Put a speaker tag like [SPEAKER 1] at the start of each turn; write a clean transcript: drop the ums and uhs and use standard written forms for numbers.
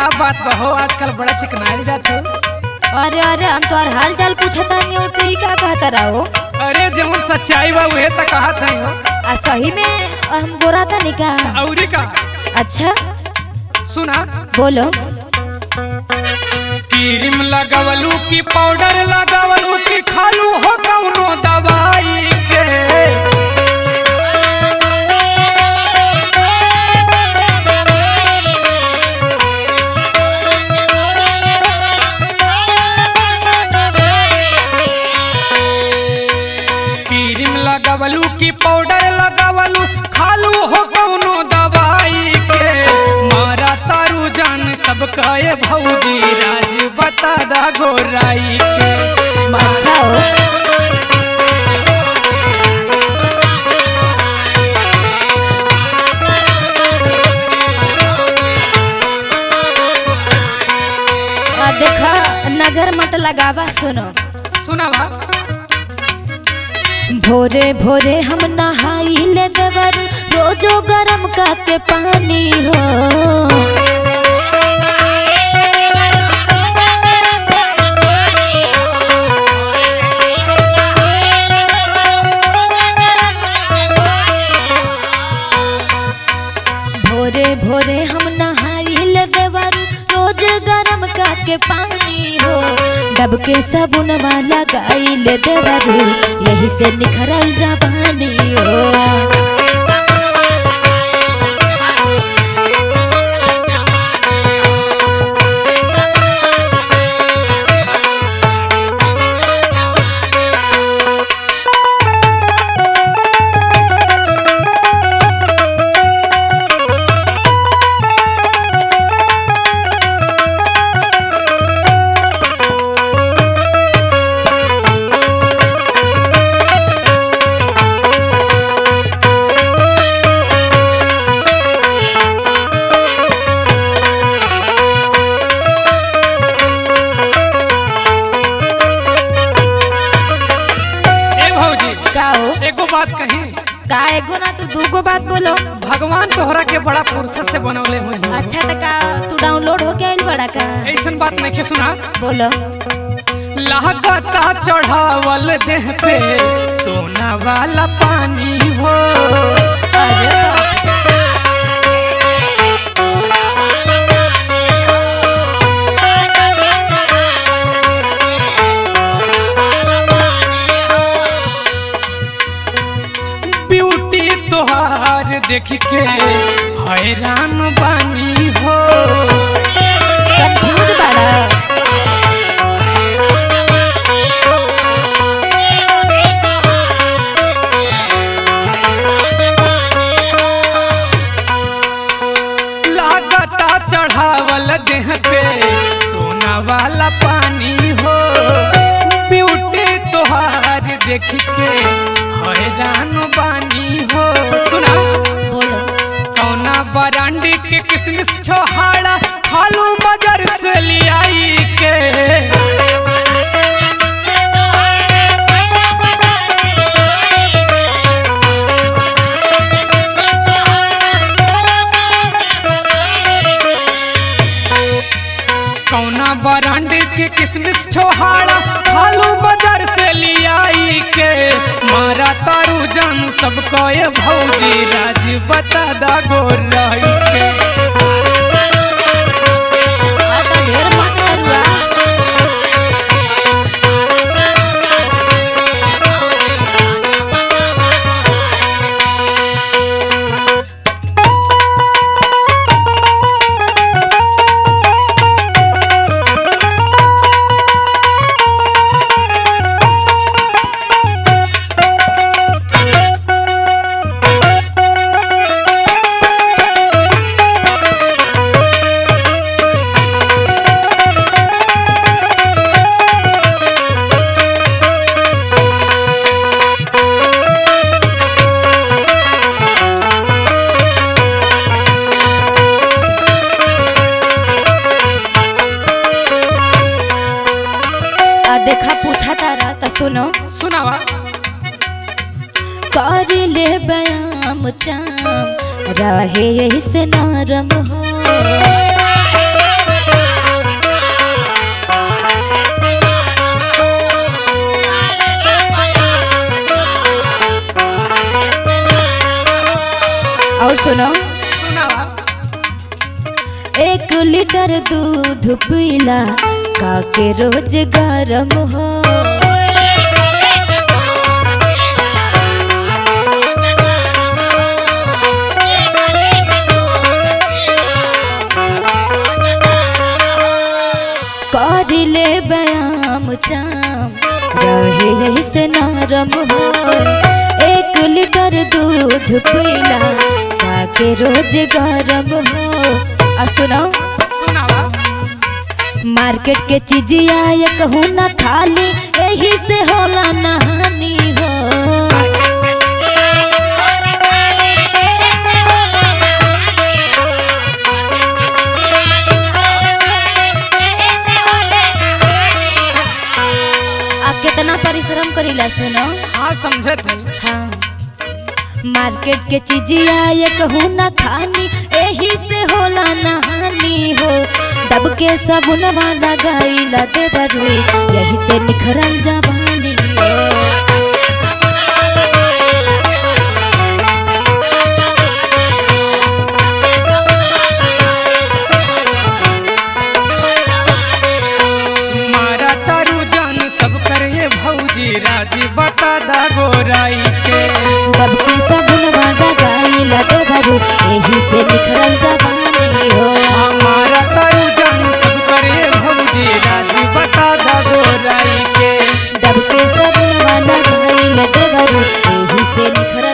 [SPEAKER 1] बात बहो आजकल बड़ा चिकनाइल जात हो।
[SPEAKER 2] अरे अरे हम तो हाल चाल पूछता नहीं और तू क्या कहता रहो।
[SPEAKER 1] अरे जवन सच्चाई बा उहे त कहत हई हो।
[SPEAKER 2] सही में हम गोरा था नहीं का?
[SPEAKER 1] औरी का?
[SPEAKER 2] अच्छा
[SPEAKER 1] सुना
[SPEAKER 2] बोलो।
[SPEAKER 1] क्रीम लगावलू की पाउडर लगावलू की खालू हो कौनो दवाई के। क्रीम लगावलू की पाउडर लगावलू खालू हो कौनो दवाई के। मारा तारू जान सब कहे भौजी राज बता दा गोराई के।
[SPEAKER 2] अच्छा हो देखा नजर मत लगावा। सुनो
[SPEAKER 1] सुनावा।
[SPEAKER 2] भोरे भोरे हम नहाई ले देवर रोजो गरम करके पानी हो। भोरे भोरे हम नहाई ले देवर रोज गरम करके पानी हो। डब के साबुन वाला गाई ले देवर यही से निखरल जवानी हो।
[SPEAKER 1] एगो बात कही
[SPEAKER 2] का? एगो ना तू दूगो बात बोलो।
[SPEAKER 1] भगवान तोहरा के बड़ा फुर्सत से बनौले हुए हैं।
[SPEAKER 2] अच्छा तो का तू डाउनलोड हो के आइल बड़ा का?
[SPEAKER 1] ऐसन बात नहीं के सुना।
[SPEAKER 2] बोलो।
[SPEAKER 1] लागता चढ़ावल देह पे सोना वाला पानी हो।
[SPEAKER 2] अरे
[SPEAKER 1] तोहार देख के हैरान बानी हो।
[SPEAKER 2] कंफ्यूज बड़ा।
[SPEAKER 1] लागता चढ़ावल देह पे सोना वाला पानी हो। ब्यूटी तोहार देख के हैरान बानी हो। सुना
[SPEAKER 2] बोलो।
[SPEAKER 1] कौना बरांडी के किसमिस छोहाड़ा खालू बाजार से लियाई के। कौना बरांडी के किसमिस छोहाड़ा खालू बाजार से लियाई के। मारा तारू जान सब कहे भौजी राज बता दा गोराई के।
[SPEAKER 2] ढेर मत करुआ। देखा पूछा तारा तो सुनो।
[SPEAKER 1] सुनावा।
[SPEAKER 2] कर ले व्यायाम चाम रहे यही से नरम हो। सुनो
[SPEAKER 1] सुनावा।
[SPEAKER 2] 1 लीटर दूध पीला काके रोज गरम हो। करिले व्यायाम चाम रहे से नरम हो। 1 लीटर दूध पीला काके रोज गरम हो। आ सुनो
[SPEAKER 1] सुनावा।
[SPEAKER 2] मार्केट के चीजिया ये कहूँ ना खाली यही से होला नहानी हो। कितना परिश्रम करीला सुनो।
[SPEAKER 1] हाँ समझत है।
[SPEAKER 2] हाँ मार्केट के चीजिया ये कहूँ ना खानी यही से होला नहानी हो। दब के साबुनवा लगाइला देवरू यही से निखरल जवानी हो।
[SPEAKER 1] राज बता दा गोराई के।
[SPEAKER 2] दब के साबुनवा लगाइला देवरू यही से निखरल जवानी हो।
[SPEAKER 1] हमारा तारू जान सब करे भौजी राज बता दा गोराई के।
[SPEAKER 2] दब के साबुनवा लगाइला देवरू यही से निखरल